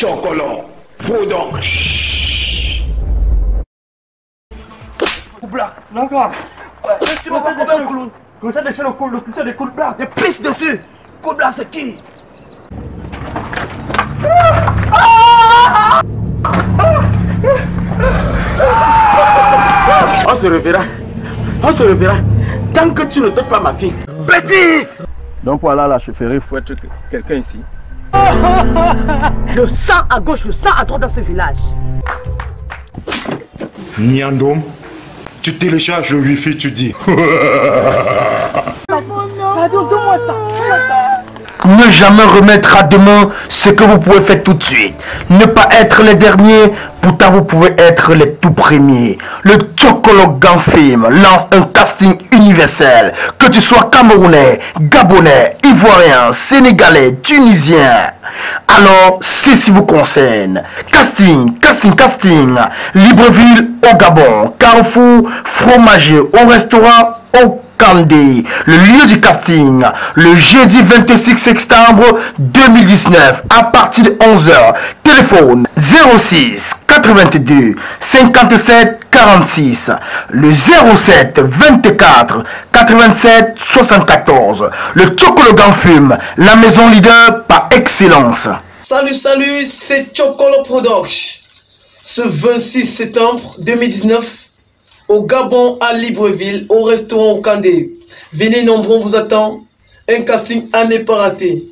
Chocolo Production. Black, d'accord. Tu vas pas combien le clown? Comme ça, déchire le col, le plus des coups de black. Et pisse dessus. Coup de blanc, c'est qui? On se reverra. On se reverra. Tant que tu ne touches pas ma fille. Bêtise! Donc voilà la chefferie, il faut être quelqu'un ici. Le sang à gauche, le sang à droite dans ce village. Niandom, tu télécharges le wifi, tu dis. Pardon, donne-moi ça. Ne jamais remettre à demain ce que vous pouvez faire tout de suite. Ne pas être les derniers, pourtant vous pouvez être les tout premiers. Le Chocolo Gang Film lance un casting universel. Que tu sois camerounais, gabonais, ivoirien, sénégalais, tunisien. Alors, ceci vous concerne. Casting. Libreville au Gabon. Carrefour, fromager au restaurant au Kandé. Le lieu du casting, le jeudi 26 septembre 2019 à partir de 11h. Téléphone 06 82 57 46. Le 07 24 87 74. Le Chocolo Gang Film, la maison leader par excellence. Salut, c'est Chocolo Production. Ce 26 septembre 2019, au Gabon, à Libreville, au restaurant au Kandé. Venez nombreux, on vous attend. Un casting à ne pas rater.